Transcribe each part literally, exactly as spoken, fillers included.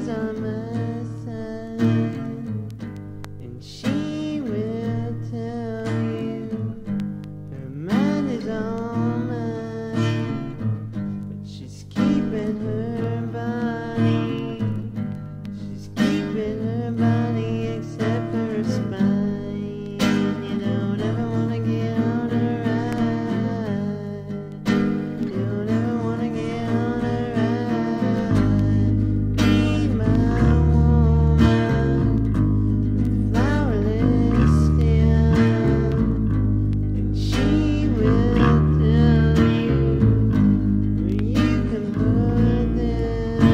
is on my side, and she will tell you her mind is on mine, but she's keeping her body, she's keeping her body except for her spine. You don't ever wanna get on her ride, you don't ever wanna get on her ride. Be my woman with flowerless stem, and she will tell you where you can put them.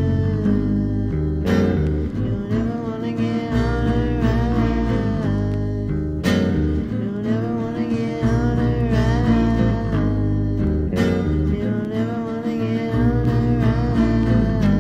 You don't ever wanna get on her ride, you don't ever wanna get on her ride, you don't ever wanna get on her ride.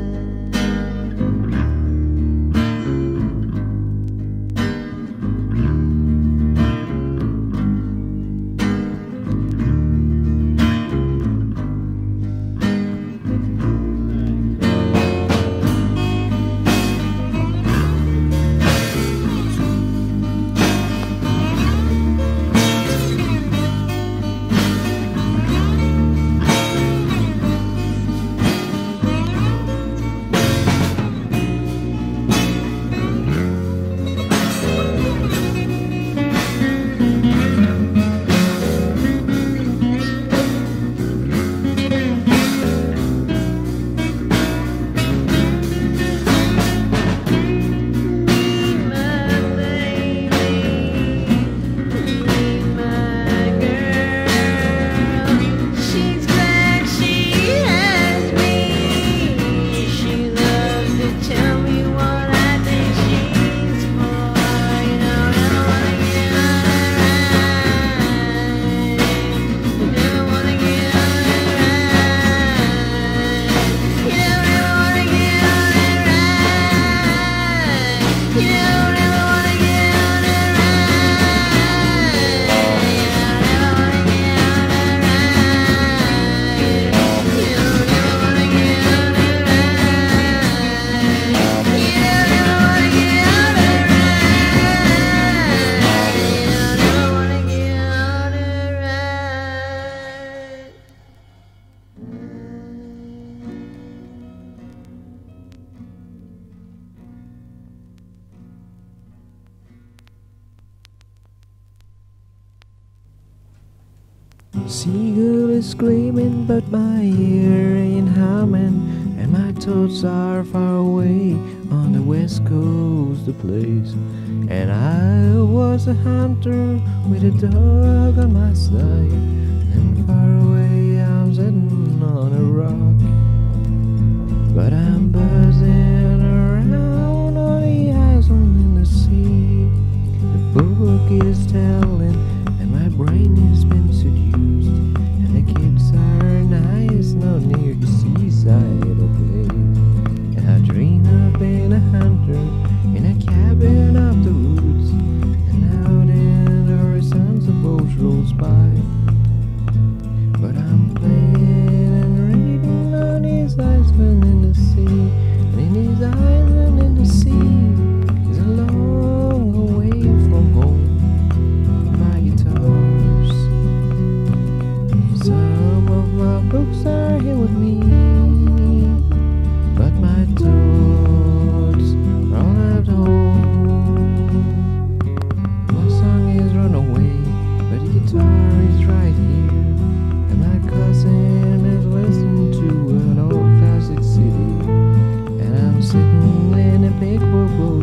Seagull is screaming, but my ear ain't humming, and my thoughts are far away on the west coast of place. And I was a hunter with a dog on my side, and far away I'm sitting on a rock. But I'm buzzing around on the island in the sea. The book is telling, and my brain has been seduced. And the kids are nice, not near the seaside or place. And I dream of being a hunter in a cabin of the woods, and out in the horizons a boat rolls by. But I'm playing and reading on his island in the sea, and in his island in the sea is a long way from home. My guitars, some of my books are here with me, but my thoughts are all at home. My song is run away, but the guitar is right here, and my cousin is listening to an old classic C D, and I'm sitting in a big book.